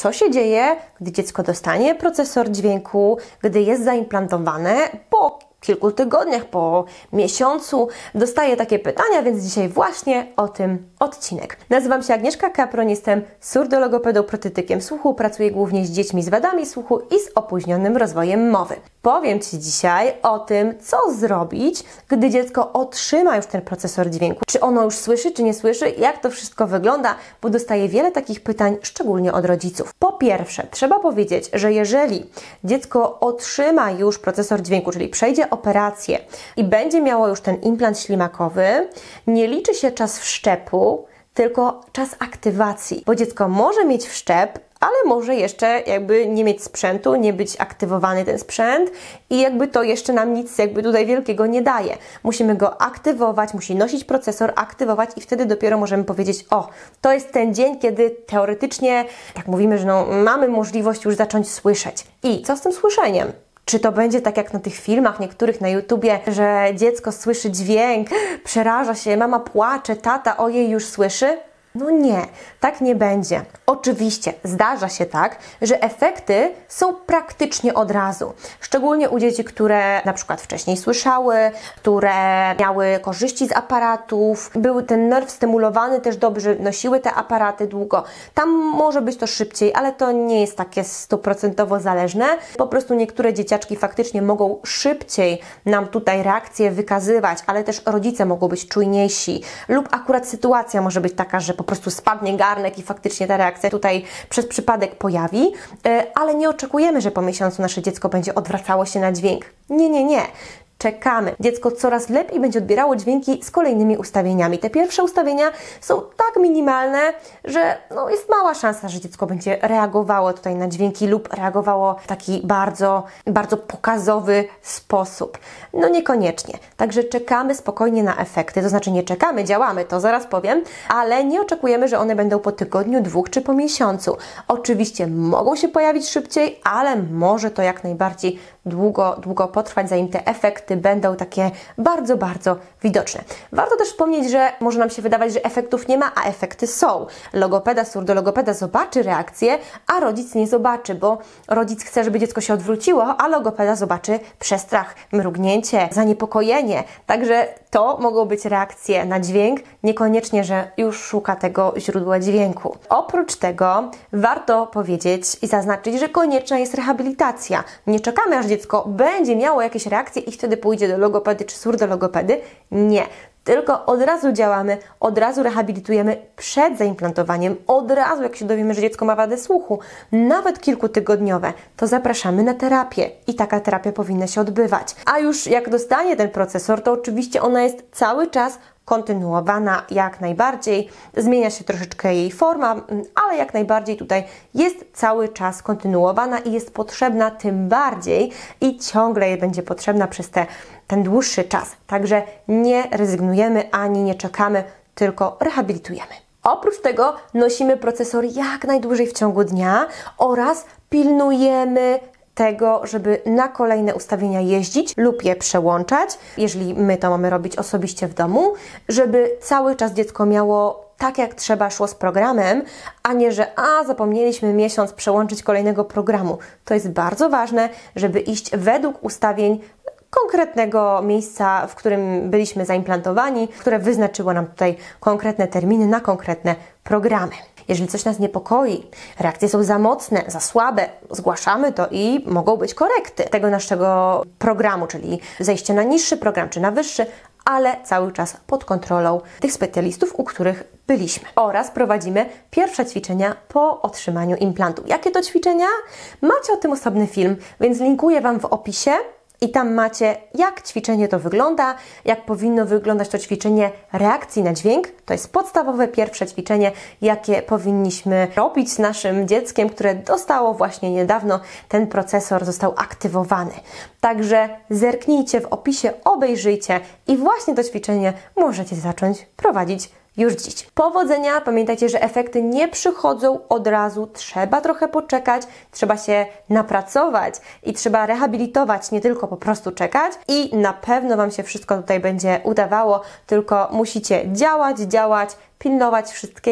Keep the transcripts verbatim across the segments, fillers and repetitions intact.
co się dzieje, gdy dziecko dostanie procesor dźwięku, gdy jest zaimplantowany, po kilku tygodniach, po miesiącu dostaję takie pytania, więc dzisiaj właśnie o tym odcinek. Nazywam się Agnieszka Kapron, jestem surdologopedą protetykiem słuchu, pracuję głównie z dziećmi z wadami słuchu i z opóźnionym rozwojem mowy. Powiem Ci dzisiaj o tym, co zrobić, gdy dziecko otrzyma już ten procesor dźwięku. Czy ono już słyszy, czy nie słyszy, jak to wszystko wygląda, bo dostaję wiele takich pytań, szczególnie od rodziców. Po pierwsze, trzeba powiedzieć, że jeżeli dziecko otrzyma już procesor dźwięku, czyli przejdzie operację i będzie miało już ten implant ślimakowy, nie liczy się czas wszczepu, tylko czas aktywacji, bo dziecko może mieć wszczep, ale może jeszcze jakby nie mieć sprzętu, nie być aktywowany ten sprzęt i jakby to jeszcze nam nic jakby tutaj wielkiego nie daje. Musimy go aktywować, musi nosić procesor, aktywować i wtedy dopiero możemy powiedzieć, o, to jest ten dzień, kiedy teoretycznie, tak mówimy, że no, mamy możliwość już zacząć słyszeć. I co z tym słyszeniem? Czy to będzie tak jak na tych filmach niektórych na YouTubie, że dziecko słyszy dźwięk, przeraża się, mama płacze, tata ojej już słyszy? No nie, tak nie będzie. Oczywiście zdarza się tak, że efekty są praktycznie od razu. Szczególnie u dzieci, które na przykład wcześniej słyszały, które miały korzyści z aparatów, był ten nerw stymulowany też dobrze, nosiły te aparaty długo. Tam może być to szybciej, ale to nie jest takie stuprocentowo zależne. Po prostu niektóre dzieciaczki faktycznie mogą szybciej nam tutaj reakcje wykazywać, ale też rodzice mogą być czujniejsi lub akurat sytuacja może być taka, że po prostu spadnie garnek i faktycznie ta reakcja tutaj przez przypadek pojawi, ale nie oczekujemy, że po miesiącu nasze dziecko będzie odwracało się na dźwięk. Nie, nie, nie. Czekamy. Dziecko coraz lepiej będzie odbierało dźwięki z kolejnymi ustawieniami. Te pierwsze ustawienia są tak minimalne, że no, jest mała szansa, że dziecko będzie reagowało tutaj na dźwięki lub reagowało w taki bardzo, bardzo pokazowy sposób. No niekoniecznie. Także czekamy spokojnie na efekty. To znaczy nie czekamy, działamy, to zaraz powiem, ale nie oczekujemy, że one będą po tygodniu, dwóch czy po miesiącu. Oczywiście mogą się pojawić szybciej, ale może to jak najbardziej długo, długo potrwać, zanim te efekty będą takie bardzo, bardzo widoczne. Warto też wspomnieć, że może nam się wydawać, że efektów nie ma, a efekty są. Logopeda, surdologopeda zobaczy reakcję, a rodzic nie zobaczy, bo rodzic chce, żeby dziecko się odwróciło, a logopeda zobaczy przestrach, mrugnięcie, zaniepokojenie. Także to mogą być reakcje na dźwięk, niekoniecznie, że już szuka tego źródła dźwięku. Oprócz tego warto powiedzieć i zaznaczyć, że konieczna jest rehabilitacja. Nie czekamy, aż dziecko będzie miało jakieś reakcje i wtedy pójdzie do logopedy czy surdologopedy. Nie. Tylko od razu działamy, od razu rehabilitujemy przed zaimplantowaniem, od razu jak się dowiemy, że dziecko ma wadę słuchu, nawet kilkutygodniowe, to zapraszamy na terapię i taka terapia powinna się odbywać. A już jak dostanie ten procesor, to oczywiście ona jest cały czas kontynuowana jak najbardziej, zmienia się troszeczkę jej forma, ale jak najbardziej tutaj jest cały czas kontynuowana i jest potrzebna tym bardziej i ciągle jej będzie potrzebna przez te, ten dłuższy czas. Także nie rezygnujemy ani nie czekamy, tylko rehabilitujemy. Oprócz tego nosimy procesor jak najdłużej w ciągu dnia oraz pilnujemy tego, żeby na kolejne ustawienia jeździć lub je przełączać, jeżeli my to mamy robić osobiście w domu, żeby cały czas dziecko miało tak jak trzeba, szło z programem, a nie, że a zapomnieliśmy miesiąc przełączyć kolejnego programu. To jest bardzo ważne, żeby iść według ustawień konkretnego miejsca, w którym byliśmy zaimplantowani, które wyznaczyło nam tutaj konkretne terminy na konkretne programy. Jeżeli coś nas niepokoi, reakcje są za mocne, za słabe, zgłaszamy to i mogą być korekty tego naszego programu, czyli zejście na niższy program czy na wyższy, ale cały czas pod kontrolą tych specjalistów, u których byliśmy. Oraz prowadzimy pierwsze ćwiczenia po otrzymaniu implantu. Jakie to ćwiczenia? Macie o tym osobny film, więc linkuję Wam w opisie. I tam macie, jak ćwiczenie to wygląda, jak powinno wyglądać to ćwiczenie reakcji na dźwięk. To jest podstawowe pierwsze ćwiczenie, jakie powinniśmy robić z naszym dzieckiem, które dostało właśnie niedawno, ten procesor został aktywowany. Także zerknijcie w opisie, obejrzyjcie i właśnie to ćwiczenie możecie zacząć prowadzić już dziś. Powodzenia! Pamiętajcie, że efekty nie przychodzą od razu, trzeba trochę poczekać, trzeba się napracować i trzeba rehabilitować, nie tylko po prostu czekać i na pewno Wam się wszystko tutaj będzie udawało, tylko musicie działać, działać, pilnować wszystkiego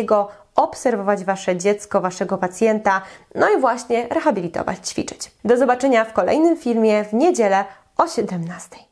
obserwować Wasze dziecko, Waszego pacjenta, no i właśnie rehabilitować, ćwiczyć. Do zobaczenia w kolejnym filmie w niedzielę o siedemnastej.